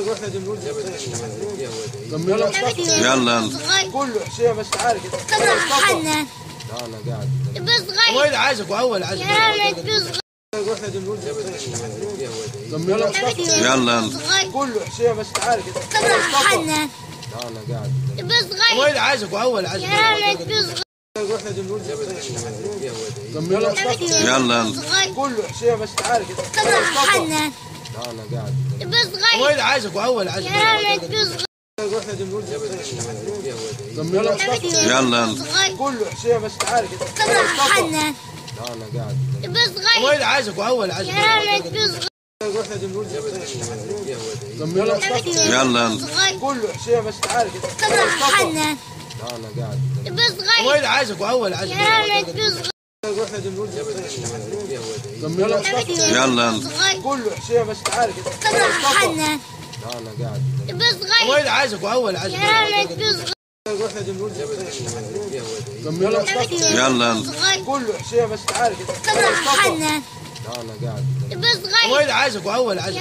يلا كله حسين بس تعالى كده. حنان لا انا قاعد بس غير وين عايزك واول عايزك يلا كله حسين بس تعالى كده. حنان لا انا قاعد بس غير وين عايزك واول عايزك يلا كله حسين بس تعالى كده. حنان لا انا قاعد بس غير وين عايزك واول عايزك يلا كله حسين بس تعالى كده. حنان لا انا قاعد بس غير وين عايزك واول عايزك يلا كله حسين بس تعالى كده. حنان لا انا قاعد بس غير وين عايزك واول عايزك يلا كله حسين بس تعالى كده. حنان لا انا قاعد بس غير وين عايزك واول عايزك يلا كله حسين بس تعالى كده. حنان لا انا قاعد بس غير وين عايزك واول عايزك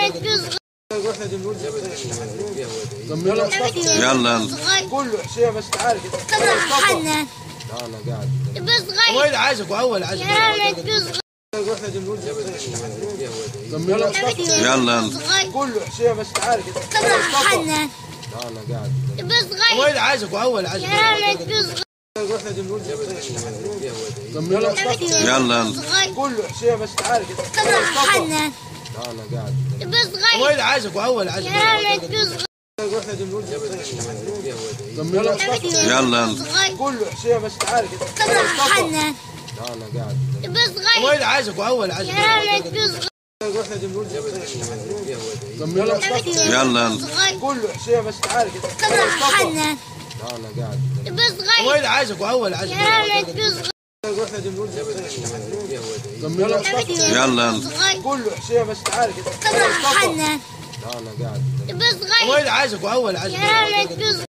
يلا كله حسين بس تعالى كده. حنان لا انا قاعد بس غير وين عايزك واول عايزك يلا كله حسين بس تعالى كده. حنان لا انا قاعد بس غير وين عايزك واول عايزك يلا كله حسين بس تعالى كده. حنان لا انا قاعد بس غير وين عايزك واول عايزك يلا كله حسين بس تعالى كده. حنان لا انا قاعد بس غير وين عايزك واول عايزك يلا كله حسين بس تعالى كده. حنان لا انا قاعد بس غير وين عايزك واول عايزك يلا كله حسين بس تعالى كده. حنان لا انا قاعد بس غير وين عايزك واول عايزك